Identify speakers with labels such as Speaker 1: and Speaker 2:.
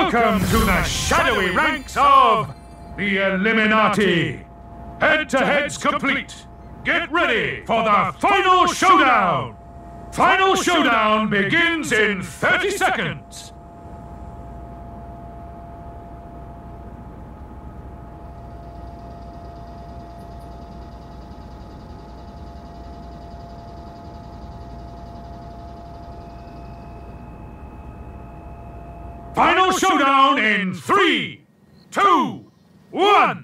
Speaker 1: Welcome to the shadowy ranks of the Eliminati. Head-to-heads complete. Get ready for the final showdown. Final showdown begins in 30 seconds. Final showdown in 3, 2, 1.